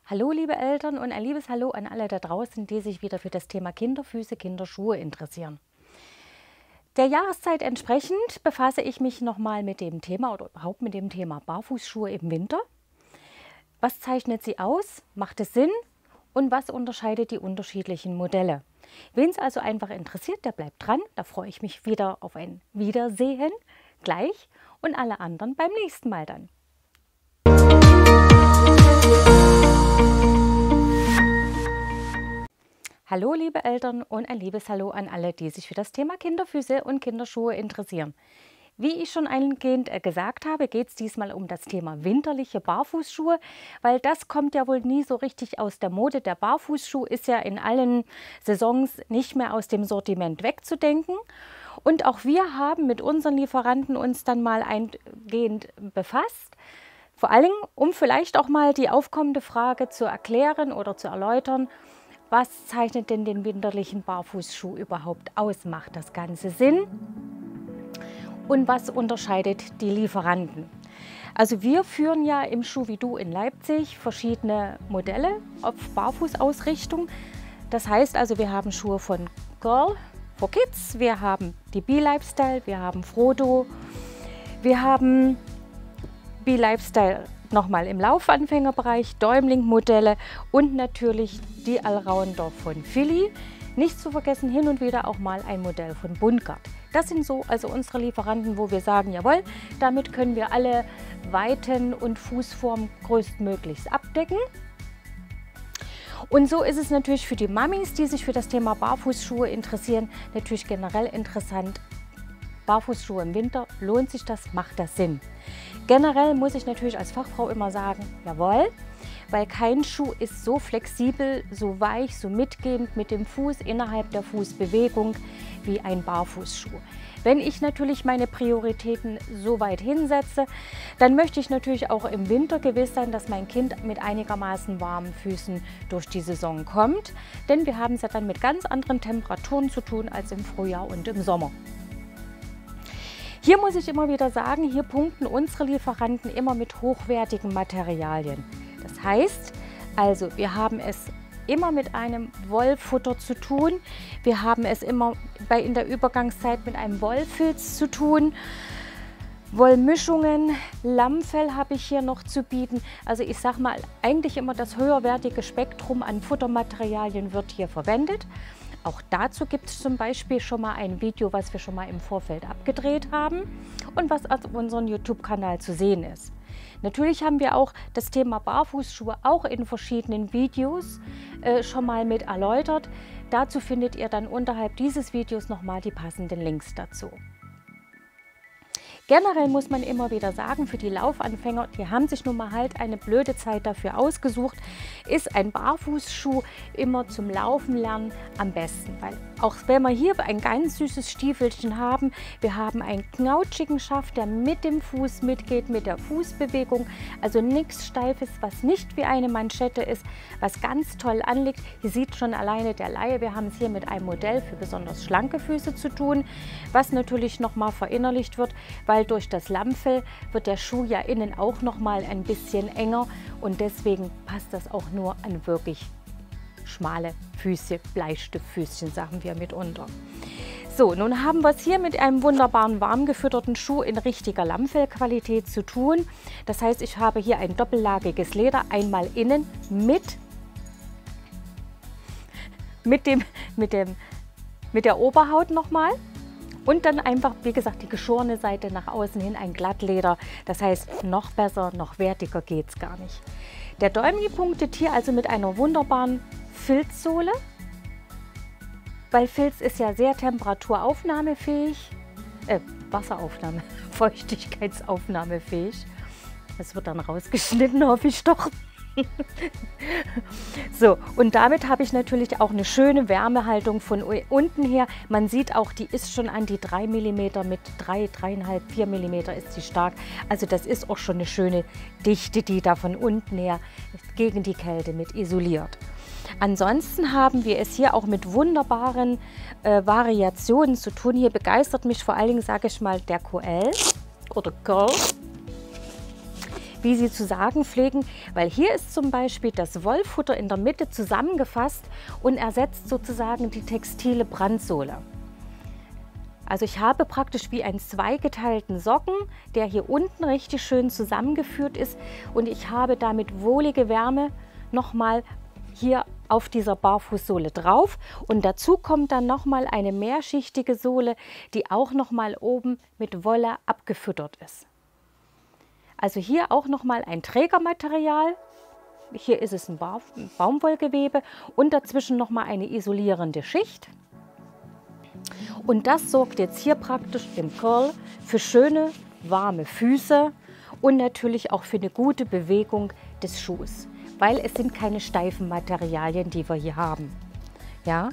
Hallo liebe Eltern und ein liebes Hallo an alle da draußen, die sich wieder für das Thema Kinderfüße, Kinderschuhe interessieren. Der Jahreszeit entsprechend befasse ich mich nochmal mit dem Thema oder überhaupt mit dem Thema Barfußschuhe im Winter. Was zeichnet sie aus? Macht es Sinn? Und was unterscheidet die unterschiedlichen Modelle? Wen es also einfach interessiert, der bleibt dran. Da freue ich mich wieder auf ein Wiedersehen gleich und alle anderen beim nächsten Mal dann. Hallo liebe Eltern und ein liebes Hallo an alle, die sich für das Thema Kinderfüße und Kinderschuhe interessieren. Wie ich schon eingehend gesagt habe, geht es diesmal um das Thema winterliche Barfußschuhe, weil das kommt ja wohl nie so richtig aus der Mode. Der Barfußschuh ist ja in allen Saisons nicht mehr aus dem Sortiment wegzudenken. Und auch wir haben mit unseren Lieferanten uns dann mal eingehend befasst. Vor allen Dingen, um vielleicht auch mal die aufkommende Frage zu erklären oder zu erläutern, was zeichnet denn den winterlichen Barfußschuh überhaupt aus? Macht das Ganze Sinn? Und was unterscheidet die Lieferanten? Also wir führen ja im Schuh wie du in Leipzig verschiedene Modelle auf Barfußausrichtung. Das heißt also, wir haben Schuhe von Girl for Kids, wir haben die B-Lifestyle, wir haben Frodo, wir haben B-Lifestyle nochmal im Laufanfängerbereich, Däumling-Modelle und natürlich die Allrounder von Philly. Nicht zu vergessen, hin und wieder auch mal ein Modell von Buntgart. Das sind so also unsere Lieferanten, wo wir sagen, jawohl, damit können wir alle Weiten und Fußformen größtmöglichst abdecken. Und so ist es natürlich für die Mamis, die sich für das Thema Barfußschuhe interessieren, natürlich generell interessant. Barfußschuhe im Winter, lohnt sich das, macht das Sinn? Generell muss ich natürlich als Fachfrau immer sagen, jawohl, weil kein Schuh ist so flexibel, so weich, so mitgehend mit dem Fuß innerhalb der Fußbewegung wie ein Barfußschuh. Wenn ich natürlich meine Prioritäten so weit hinsetze, dann möchte ich natürlich auch im Winter gewiss sein, dass mein Kind mit einigermaßen warmen Füßen durch die Saison kommt. Denn wir haben es ja dann mit ganz anderen Temperaturen zu tun als im Frühjahr und im Sommer. Hier muss ich immer wieder sagen, hier punkten unsere Lieferanten immer mit hochwertigen Materialien. Das heißt, also wir haben es immer mit einem Wollfutter zu tun. Wir haben es immer in der Übergangszeit mit einem Wollfilz zu tun. Wollmischungen, Lammfell habe ich hier noch zu bieten. Also ich sage mal, eigentlich immer das höherwertige Spektrum an Futtermaterialien wird hier verwendet. Auch dazu gibt es zum Beispiel schon mal ein Video, was wir schon mal im Vorfeld abgedreht haben und was auf unserem YouTube-Kanal zu sehen ist. Natürlich haben wir auch das Thema Barfußschuhe auch in verschiedenen Videos schon mal mit erläutert. Dazu findet ihr dann unterhalb dieses Videos nochmal die passenden Links dazu. Generell muss man immer wieder sagen, für die Laufanfänger, die haben sich nun mal halt eine blöde Zeit dafür ausgesucht, ist ein Barfußschuh immer zum Laufen lernen am besten. Weil auch wenn wir hier ein ganz süßes Stiefelchen haben, wir haben einen knautschigen Schaft, der mit dem Fuß mitgeht, mit der Fußbewegung. Also nichts Steifes, was nicht wie eine Manschette ist, was ganz toll anliegt. Hier sieht schon alleine der Laie, wir haben es hier mit einem Modell für besonders schlanke Füße zu tun, was natürlich nochmal verinnerlicht wird, weil durch das Lammfell wird der Schuh ja innen auch noch mal ein bisschen enger und deswegen passt das auch nur an wirklich schmale Füße, Bleistiftfüßchen, sagen wir mitunter. So, nun haben wir es hier mit einem wunderbaren warm gefütterten Schuh in richtiger Lammfellqualität zu tun. Das heißt, ich habe hier ein doppellagiges Leder, einmal innen mit der Oberhaut nochmal. Und dann einfach, wie gesagt, die geschorene Seite nach außen hin, ein Glattleder. Das heißt, noch besser, noch wertiger geht es gar nicht. Der Däumling punktet hier also mit einer wunderbaren Filzsohle, weil Filz ist ja sehr temperaturaufnahmefähig, feuchtigkeitsaufnahmefähig. Das wird dann rausgeschnitten, hoffe ich doch. So, und damit habe ich natürlich auch eine schöne Wärmehaltung von unten her. Man sieht auch, die ist schon an die 3 mm, mit 3,5, 4 mm ist sie stark. Also das ist auch schon eine schöne Dichte, die da von unten her gegen die Kälte mit isoliert. Ansonsten haben wir es hier auch mit wunderbaren Variationen zu tun. Hier begeistert mich vor allen Dingen, sage ich mal, der QL oder Girl. wie sie zu sagen pflegen, weil hier ist zum Beispiel das Wollfutter in der Mitte zusammengefasst und ersetzt sozusagen die textile Brandsohle. Also ich habe praktisch wie einen zweigeteilten Socken, der hier unten richtig schön zusammengeführt ist, und ich habe damit wohlige Wärme nochmal hier auf dieser Barfußsohle drauf, und dazu kommt dann nochmal eine mehrschichtige Sohle, die auch nochmal oben mit Wolle abgefüttert ist. Also hier auch nochmal ein Trägermaterial. Hier ist es ein Baumwollgewebe und dazwischen nochmal eine isolierende Schicht. Und das sorgt jetzt hier praktisch im Curl für schöne, warme Füße und natürlich auch für eine gute Bewegung des Schuhs, weil es sind keine steifen Materialien, die wir hier haben. Ja.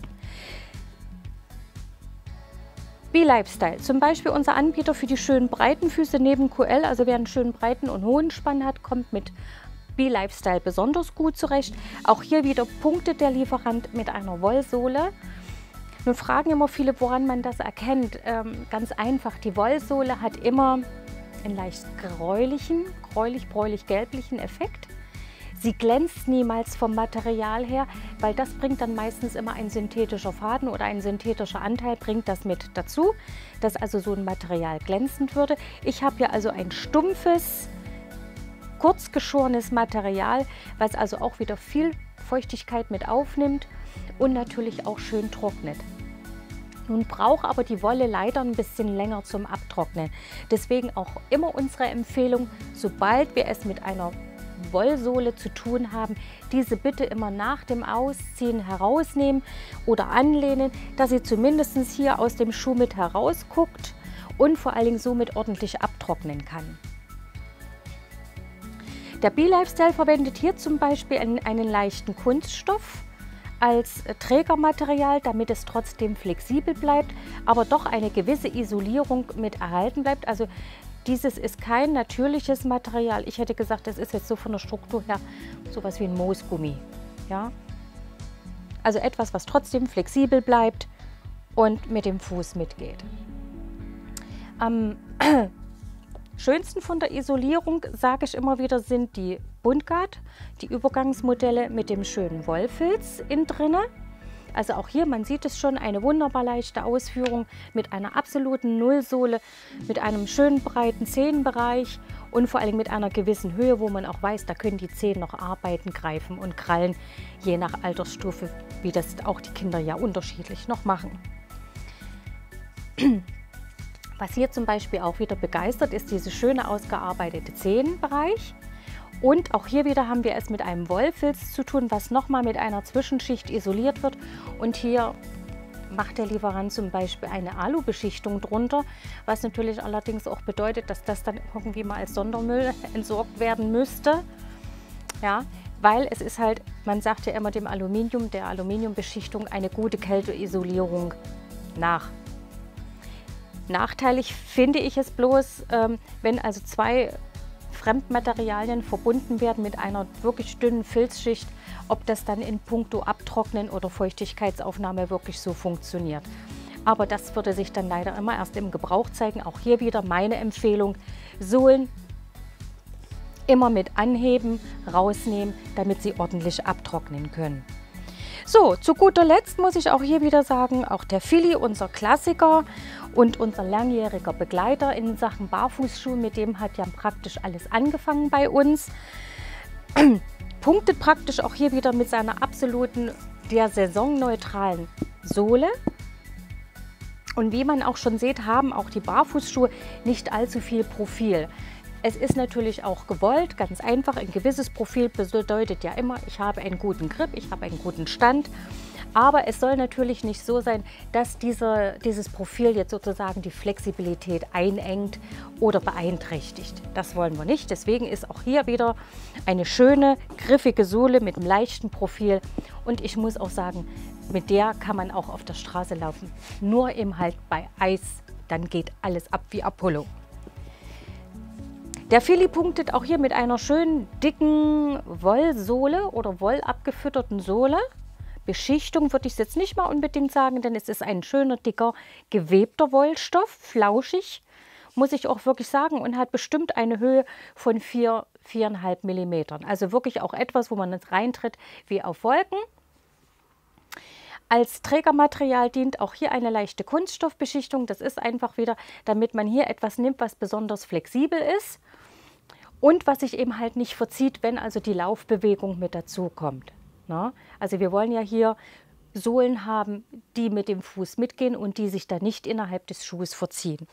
B-Lifestyle, zum Beispiel unser Anbieter für die schönen breiten Füße neben QL, also wer einen schönen breiten und hohen Spann hat, kommt mit B-Lifestyle besonders gut zurecht. Auch hier wieder punktet der Lieferant mit einer Wollsohle. Nun fragen immer viele, woran man das erkennt. Ganz einfach, die Wollsohle hat immer einen leicht gräulich-bräulich-gelblichen Effekt. Sie glänzt niemals vom Material her, weil das bringt dann meistens immer ein synthetischer Faden oder ein synthetischer Anteil bringt das mit dazu, dass also so ein Material glänzend würde. Ich habe hier also ein stumpfes, kurz geschorenes Material, was also auch wieder viel Feuchtigkeit mit aufnimmt und natürlich auch schön trocknet. Nun braucht aber die Wolle leider ein bisschen länger zum Abtrocknen. Deswegen auch immer unsere Empfehlung, sobald wir es mit einer Wollsohle zu tun haben, diese bitte immer nach dem Ausziehen herausnehmen oder anlehnen, dass sie zumindest hier aus dem Schuh mit herausguckt und vor allen Dingen somit ordentlich abtrocknen kann. Der B-Lifestyle verwendet hier zum Beispiel einen leichten Kunststoff als Trägermaterial, damit es trotzdem flexibel bleibt, aber doch eine gewisse Isolierung mit erhalten bleibt. Also dieses ist kein natürliches Material. Ich hätte gesagt, das ist jetzt so von der Struktur her sowas wie ein Moosgummi. Ja? Also etwas, was trotzdem flexibel bleibt und mit dem Fuß mitgeht. Am schönsten von der Isolierung, sage ich immer wieder, sind die Buntgard, die Übergangsmodelle mit dem schönen Wollfilz innen drinne. Also auch hier, man sieht es schon, eine wunderbar leichte Ausführung mit einer absoluten Nullsohle, mit einem schönen breiten Zehenbereich und vor allem mit einer gewissen Höhe, wo man auch weiß, da können die Zehen noch arbeiten, greifen und krallen, je nach Altersstufe, wie das auch die Kinder ja unterschiedlich noch machen. Was hier zum Beispiel auch wieder begeistert, ist dieser schöne ausgearbeitete Zehenbereich. Und auch hier wieder haben wir es mit einem Wollfilz zu tun, was nochmal mit einer Zwischenschicht isoliert wird. Und hier macht der Lieferant zum Beispiel eine Alubeschichtung drunter, was natürlich allerdings auch bedeutet, dass das dann irgendwie mal als Sondermüll entsorgt werden müsste. Ja, weil es ist halt, man sagt ja immer dem Aluminium, der Aluminiumbeschichtung eine gute Kälteisolierung nach. Nachteilig finde ich es bloß, wenn also zwei Fremdmaterialien verbunden werden mit einer wirklich dünnen Filzschicht, ob das dann in puncto Abtrocknen oder Feuchtigkeitsaufnahme wirklich so funktioniert. Aber das würde sich dann leider immer erst im Gebrauch zeigen. Auch hier wieder meine Empfehlung, Sohlen immer mit anheben, rausnehmen, damit sie ordentlich abtrocknen können. So, zu guter Letzt muss ich auch hier wieder sagen, auch der Philly, unser Klassiker und unser langjähriger Begleiter in Sachen Barfußschuhe, mit dem hat ja praktisch alles angefangen bei uns, punktet praktisch auch hier wieder mit seiner absoluten, der saisonneutralen Sohle. Und wie man auch schon sieht, haben auch die Barfußschuhe nicht allzu viel Profil. Es ist natürlich auch gewollt, ganz einfach. Ein gewisses Profil bedeutet ja immer, ich habe einen guten Grip, ich habe einen guten Stand. Aber es soll natürlich nicht so sein, dass dieses Profil jetzt sozusagen die Flexibilität einengt oder beeinträchtigt. Das wollen wir nicht. Deswegen ist auch hier wieder eine schöne, griffige Sohle mit einem leichten Profil. Und ich muss auch sagen, mit der kann man auch auf der Straße laufen. Nur eben halt bei Eis, dann geht alles ab wie Apollo. Der Philly punktet auch hier mit einer schönen dicken Wollsohle oder wollabgefütterten Sohle. Beschichtung würde ich es jetzt nicht mal unbedingt sagen, denn es ist ein schöner, dicker, gewebter Wollstoff, flauschig, muss ich auch wirklich sagen, und hat bestimmt eine Höhe von 4 4,5 Millimetern. Also wirklich auch etwas, wo man nicht reintritt wie auf Wolken. Als Trägermaterial dient auch hier eine leichte Kunststoffbeschichtung. Das ist einfach wieder, damit man hier etwas nimmt, was besonders flexibel ist und was sich eben halt nicht verzieht, wenn also die Laufbewegung mit dazu kommt. Na? Also wir wollen ja hier Sohlen haben, die mit dem Fuß mitgehen und die sich dann nicht innerhalb des Schuhs verziehen.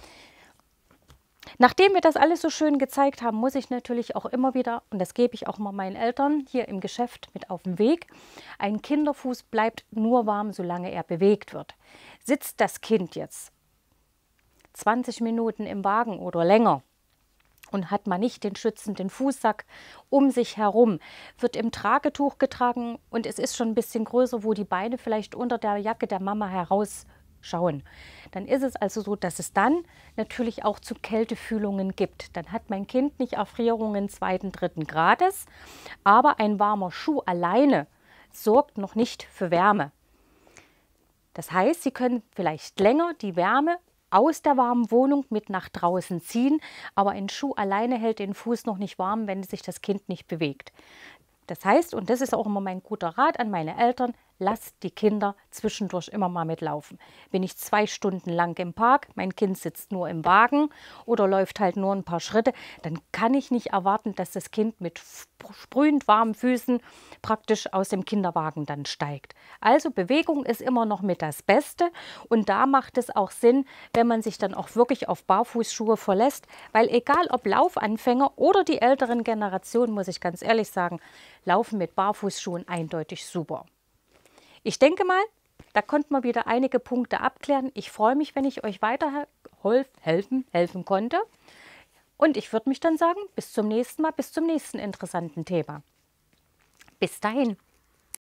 Nachdem wir das alles so schön gezeigt haben, muss ich natürlich auch immer wieder, und das gebe ich auch mal meinen Eltern hier im Geschäft mit auf den Weg, ein Kinderfuß bleibt nur warm, solange er bewegt wird. Sitzt das Kind jetzt 20 Minuten im Wagen oder länger und hat man nicht den schützenden Fußsack um sich herum, wird im Tragetuch getragen und es ist schon ein bisschen größer, wo die Beine vielleicht unter der Jacke der Mama herausschauen. Dann ist es also so, dass es dann natürlich auch zu Kältefühlungen gibt. Dann hat mein Kind nicht Erfrierungen 2., 3. Grades, aber ein warmer Schuh alleine sorgt noch nicht für Wärme. Das heißt, Sie können vielleicht länger die Wärme aus der warmen Wohnung mit nach draußen ziehen, aber ein Schuh alleine hält den Fuß noch nicht warm, wenn sich das Kind nicht bewegt. Das heißt, und das ist auch immer mein guter Rat an meine Eltern, lasst die Kinder zwischendurch immer mal mitlaufen. Bin ich 2 Stunden lang im Park, mein Kind sitzt nur im Wagen oder läuft halt nur ein paar Schritte, dann kann ich nicht erwarten, dass das Kind mit sprühend warmen Füßen praktisch aus dem Kinderwagen dann steigt. Also Bewegung ist immer noch mit das Beste und da macht es auch Sinn, wenn man sich dann auch wirklich auf Barfußschuhe verlässt, weil egal ob Laufanfänger oder die älteren Generationen, muss ich ganz ehrlich sagen, laufen mit Barfußschuhen eindeutig super. Ich denke mal, da konnten wir wieder einige Punkte abklären. Ich freue mich, wenn ich euch helfen konnte. Und ich würde mich dann sagen, bis zum nächsten Mal, bis zum nächsten interessanten Thema. Bis dahin.